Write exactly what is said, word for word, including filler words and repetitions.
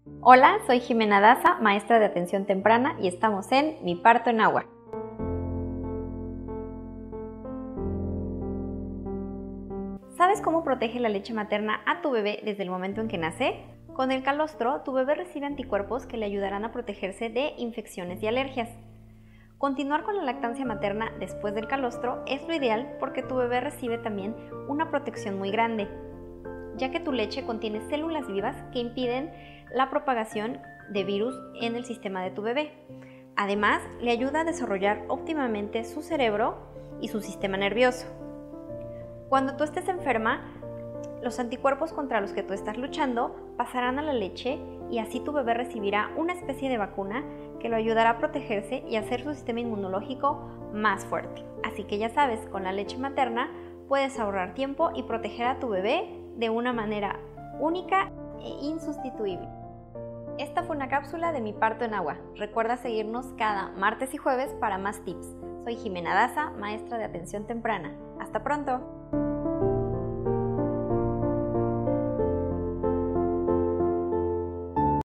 Hola, soy Jimena Daza, maestra de atención temprana y estamos en Mi Parto en Agua. ¿Sabes cómo protege la leche materna a tu bebé desde el momento en que nace? Con el calostro, tu bebé recibe anticuerpos que le ayudarán a protegerse de infecciones y alergias. Continuar con la lactancia materna después del calostro es lo ideal porque tu bebé recibe también una protección muy grande, ya que tu leche contiene células vivas que impiden la propagación de virus en el sistema de tu bebé. Además, le ayuda a desarrollar óptimamente su cerebro y su sistema nervioso. Cuando tú estés enferma, los anticuerpos contra los que tú estás luchando pasarán a la leche y así tu bebé recibirá una especie de vacuna que lo ayudará a protegerse y a hacer su sistema inmunológico más fuerte. Así que ya sabes, con la leche materna puedes ahorrar tiempo y proteger a tu bebé de una manera única e insustituible. Esta fue una cápsula de Mi Parto en Agua. Recuerda seguirnos cada martes y jueves para más tips. Soy Jimena Daza, maestra de atención temprana. ¡Hasta pronto!